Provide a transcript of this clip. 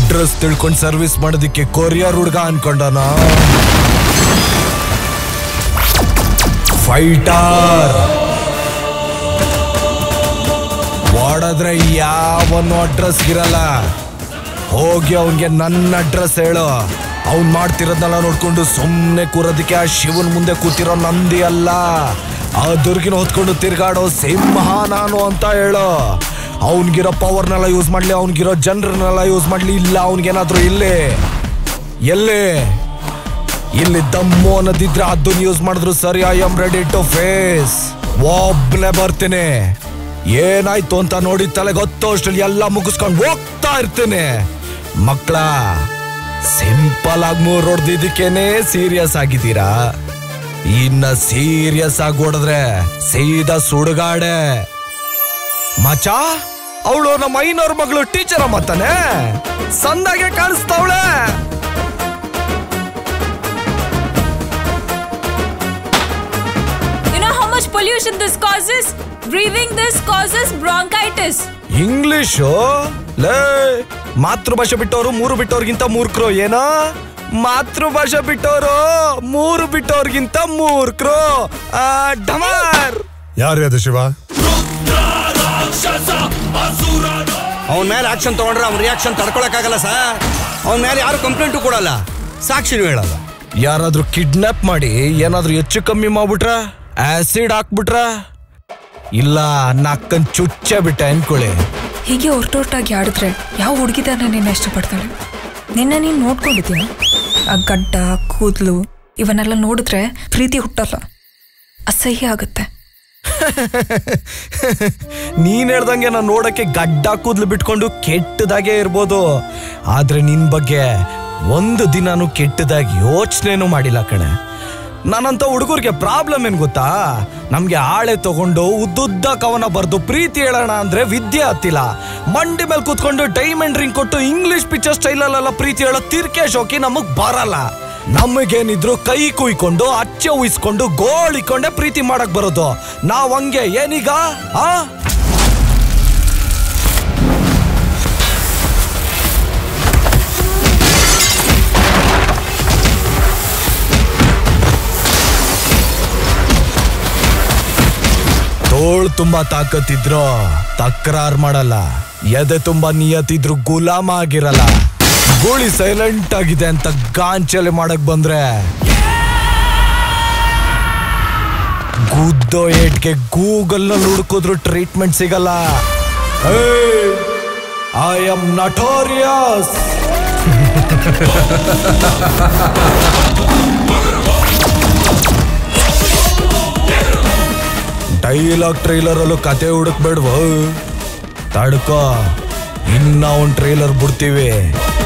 Address ತಿಳ್ಕೊಂಡು service ಮಾಡೋದಿಕ್ಕೆ courier ಹುಡುಗ ಅನ್ಕೊಂಡನ. ಫೈಟರ್ ಓಡಾದ್ರೆ ಯಾವನು ಅಡ್ರೆಸ್ ಇರಲ್ಲ. ಹೋಗಿ ಅವನ್ಗೆ ನನ್ನ ಅಡ್ರೆಸ್ ಹೇಳು. ಅವ್ನ್ ಮಾಡ್ತಿರೋದನ್ನೆಲ್ಲ ನೋಡ್ಕೊಂಡು ಸುಮ್ಮನೆ ಕೂರೋದಕ್ಕೆ ಆ ಶಿವನ್ ಮುಂದೆ ಕೂತಿರೋ ನಂದಿ ಅಲ್ಲ, ಆ ದುರ್ಗಿನ ಹೊತ್ಕೊಂಡು ತಿರ್ಗಾಡೋ ಸಿಂಹ ನಾನು ಅಂತ ಹೇಳು. ಅವನ್ಗಿರೋ ಪವರ್ನೆಲ್ಲ ಯೂಸ್ ಮಾಡ್ಲಿ, ಅವನ್ಗಿರೋ ಜನರನ್ನೆಲ್ಲ ಯೂಸ್ ಮಾಡ್ಲಿ. ಇಲ್ಲ ಅವನ್ಗೇನಾದ್ರು ಇಲ್ಲಿ ದಮ್ಮು ಅನ್ನೋದಿದ್ರೆ ಅದನ್ನ ಯೂಸ್ ಮಾಡಿದ್ರು ಸರಿ. I am ready to face. ಒಬ್ಬನೇ ಬರ್ತೀನಿ. ಏನಾಯ್ತು ಅಂತ ನೋಡಿ ತಲೆ ಗೊತ್ತೋ ಅಷ್ಟರಲ್ಲಿ ಎಲ್ಲ ಮುಗಿಸ್ಕೊಂಡು ಹೋಗ್ತಾ ಇರ್ತೀನಿ. ಮಕ್ಕಳ ಸಿಂಪಲ್ ಆಗಿ 3 ಹೊಡೆದಿದ್ದಕ್ಕೇನೆ ಸೀರಿಯಸ್ ಆಗಿದ್ದೀರಾ. ಇನ್ನ ಸೀರಿಯಸ್ ಆಗಿ ಹೊಡೆದ್ರೆ ಸೀದಾ ಸುಡುಗಾಡೆ. ಮಚ ಅವಳು ನಮ್ಮ ಐನವ್ರ ಮಗಳು ಟೀಚರ್ ಮತ್ತಾನೆ ಸಂದಾಗೆ ಕಾಣಿಸ್ತಾವಳೆ. You know how much pollution this causes? Breathing this causes bronchitis. English ಲೇ ಮಾತೃಭಾಷೆ ಬಿಟ್ಟವರು 3 ಬಿಟ್ಟವ್ರಿಗಿಂತ ಮೂರ್ಖರು. ಏನೋ ಮಾತೃಭಾಷೆ ಬಿಟ್ಟವರು 3 ಬಿಟ್ಟವ್ರಿಗಿಂತ ಮೂರ್ಖರು. ಡಮಾರ್ ಯಾರು ಅದು ಶಿವ? ಅವನ ಮೇಲೆ ಆಕ್ಷನ್ ತಗೊಂಡ್ರೆ ಅವ್ನ ರಿಯಾಕ್ಷನ್ ತಡ್ಕೊಳಕ್ಕಾಗಲ್ಲ ಸರ್. ಅವನ ಮೇಲೆ ಯಾರು ಕಂಪ್ಲೇಂಟು ಕೊಡಲ್ಲ, ಸಾಕ್ಷಿನೂ ಹೇಳಲ್ಲ. ಯಾರಾದ್ರೂ ಕಿಡ್ನಾಪ್ ಮಾಡಿ ಏನಾದ್ರೂ ಹೆಚ್ಚು ಕಮ್ಮಿ ಮಾಡ್ಬಿಟ್ರ, ಆಸಿಡ್ ಹಾಕ್ಬಿಟ್ರ, ಇಲ್ಲ ನಾಕ್ಕನ್ ಚುಚ್ಚ ಬಿಟ್ಟ ಅನ್ಕೊಳ್ಳಿ. ಹೀಗೆ ಹೊರಟೊಟ್ಟಾಗಿ ಆಡಿದ್ರೆ ಯಾವ ಹುಡುಗಿದಾನ ನಿನ್ನ ಇಷ್ಟಪಡ್ತಾಳೆ? ನಿನ್ನ ನೀನು ನೋಡ್ಕೊಂಡಿದ್ದೀಯ? ಆ ಗಡ್ಡ ಕೂದಲು ಇವನ್ನೆಲ್ಲ ನೋಡಿದ್ರೆ ಪ್ರೀತಿ ಹುಟ್ಟಲ್ಲ, ಅಸಹ್ಯ ಆಗುತ್ತೆ. ನೀನ್ ಹೇಳ್ದಂಗೆ ನಾನು ನೋಡಕ್ಕೆ ಗಡ್ಡ ಕೂದ್ಲು ಬಿಟ್ಕೊಂಡು ಕೆಟ್ಟದಾಗೆ ಇರ್ಬೋದು, ಆದ್ರೆ ನಿನ್ ಬಗ್ಗೆ ಒಂದು ದಿನಾನು ಕೆಟ್ಟದಾಗಿ ಯೋಚನೆನೂ ಮಾಡಿಲ್ಲ ಕಣೆ. ನಾನಂತ ಹುಡುಗರಿಗೆ ಪ್ರಾಬ್ಲಮ್ ಏನ್ ಗೊತ್ತಾ? ನಮ್ಗೆ ಆಳೆ ತಗೊಂಡು ಉದ್ದುದ್ದ ಕವನ ಬರ್ದು ಪ್ರೀತಿ ಹೇಳೋಣ ಅಂದ್ರೆ ವಿದ್ಯೆ ಹತ್ತಿಲ್ಲ. ಮಂಡಿ ಮೇಲೆ ಕೂತ್ಕೊಂಡು ಡೈಮಂಡ್ ರಿಂಗ್ ಕೊಟ್ಟು ಇಂಗ್ಲಿಷ್ ಪಿಕ್ಚರ್ ಸ್ಟೈಲಲ್ಲೆಲ್ಲ ಪ್ರೀತಿ ಹೇಳೋ ತಿರ್ಕೆ ಶೋಕಿ ನಮಗ್ ಬರಲ್ಲ. ನಮಗೇನಿದ್ರು ಕೈ ಕುಯ್ಕೊಂಡು ಅಚ್ಚೆ ಉಯಿಸ್ಕೊಂಡು ಗೋಳಿಕೊಂಡೆ ಪ್ರೀತಿ ಮಾಡಕ್ ಬರೋದು. ನಾವ್ ಹಂಗೆ ಏನೀಗ ತೋಳ್ ತುಂಬಾ ತಾಕತ್ತಿದ್ರು ತಕರಾರ್ ಮಾಡಲ್ಲ, ಎದೆ ತುಂಬಾ ನಿಯತ್ತಿದ್ರು ಗುಲಾಮ ಆಗಿರಲ್ಲ. ಗೋಳಿ ಸೈಲೆಂಟ್ ಆಗಿದೆ ಅಂತ ಗಾಂಚಲಿ ಮಾಡಕ್ ಬಂದ್ರೆ ಗುದ್ದೋ ಏಟ್ಗೆ ಗೂಗಲ್ ನಲ್ಲಿ ಹುಡುಕಿದ್ರು ಟ್ರೀಟ್ಮೆಂಟ್ ಸಿಗಲ್ಲ. I am notorious. Dialogue trailer ಅಲ್ಲೂ ಕತೆ ಹುಡುಕ್ಬೇಡ್ವ, ತಡ್ಕೋ ಇನ್ನ ಒಂದ್ ಟ್ರೈಲರ್ ಬಿಡ್ತೀವಿ.